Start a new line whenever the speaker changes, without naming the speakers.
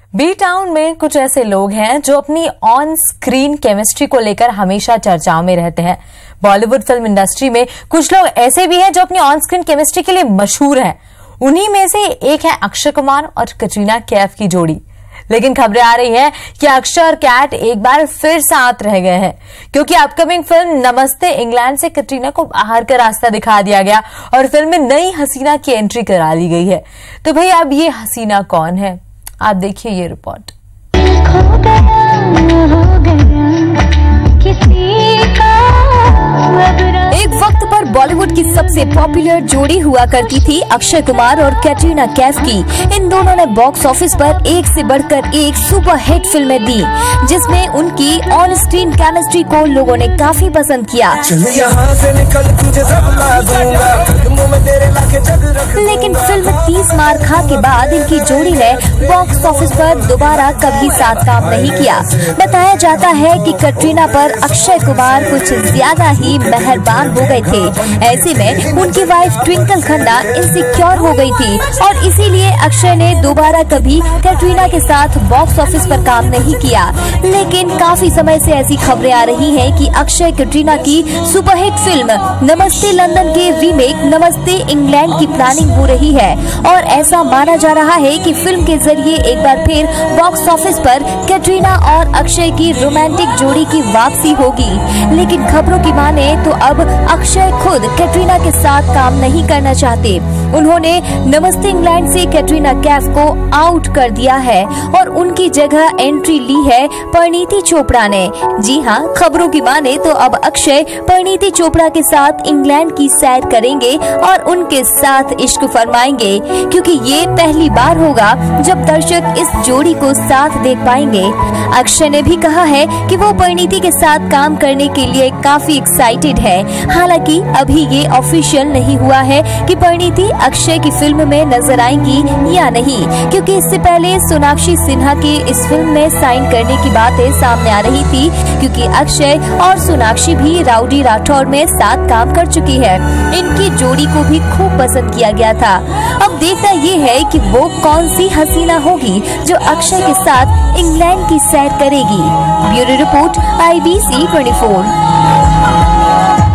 B town में कुछ ऐसे लोग हैं जो अपनी ऑन स्क्रीन केमिस्ट्री को लेकर हमेशा चर्चाओं में रहते हैं। बॉलीवुड फिल्म इंडस्ट्री में कुछ लोग ऐसे भी हैं जो अपनी ऑन स्क्रीन केमिस्ट्री के लिए मशहूर हैं। उन्हीं में से एक है अक्षय कुमार और कटरीना कैफ की जोड़ी। लेकिन खबरें आ रही हैं कि अक्षय और कैट एक बार फिर साथ रह गए हैं, क्योंकि अपकमिंग फिल्म नमस्ते इंग्लैंड से कटरीना को बाहर का रास्ता दिखा दिया गया और फिल्म में नई हसीना की एंट्री करा ली गई है। तो भाई अब ये हसीना कौन है, आप देखिए ये रिपोर्ट।
एक वक्त पर बॉलीवुड की सबसे पॉपुलर जोड़ी हुआ करती थी अक्षय कुमार और कैटरीना कैफ की। इन दोनों ने बॉक्स ऑफिस पर एक से बढ़कर एक सुपर हिट फिल्में दी, जिसमें उनकी ऑन स्क्रीन केमिस्ट्री को लोगों ने काफी पसंद किया। लेकिन फिल्म 30 मार खा के बाद इनकी जोड़ी ने बॉक्स ऑफिस पर दोबारा कभी साथ काम नहीं किया। बताया जाता है कि कटरीना पर अक्षय कुमार कुछ ज्यादा ही मेहरबान हो गए थे। ऐसे में उनकी वाइफ ट्विंकल खन्ना इनसिक्योर हो गई थी और इसीलिए अक्षय ने दोबारा कभी कैटरीना के साथ बॉक्स ऑफिस पर काम नहीं किया। लेकिन काफी समय से ऐसी खबरें आ रही हैं कि अक्षय कैटरीना की सुपरहिट फिल्म नमस्ते लंदन के रीमेक नमस्ते इंग्लैंड की प्लानिंग हो रही है और ऐसा माना जा रहा है कि फिल्म के जरिए एक बार फिर बॉक्स ऑफिस पर कैटरीना और अक्षय की रोमांटिक जोड़ी की वापसी होगी। लेकिन खबरों की माने तो अब अक्षय खुद कैटरीना के साथ काम नहीं करना चाहते। उन्होंने नमस्ते इंग्लैंड से कैटरीना कैफ को आउट कर दिया है और उनकी जगह एंट्री ली है परिणीती चोपड़ा ने। जी हाँ, खबरों की माने तो अब अक्षय परिणीती चोपड़ा के साथ इंग्लैंड की सैर करेंगे और उनके साथ इश्क फरमाएंगे, क्योंकि ये पहली बार होगा जब दर्शक इस जोड़ी को साथ देख पाएंगे। अक्षय ने भी कहा है कि वो परिणीती के साथ काम करने के लिए काफी एक्साइटेड है। हालांकि अभी ये ऑफिशियल नहीं हुआ है कि परिणीती अक्षय की फिल्म में नजर आएंगी या नहीं, क्योंकि इससे पहले सोनाक्षी सिन्हा के इस फिल्म में साइन करने की बातें सामने आ रही थी, क्योंकि अक्षय और सोनाक्षी भी राउडी राठौर में साथ काम कर चुकी है। इनकी जोड़ी को भी खूब पसंद किया गया था। अब देखना ये है कि वो कौन सी हसीना होगी जो अक्षय के साथ इंग्लैंड की सैर करेगी। Bureau report IBC 24।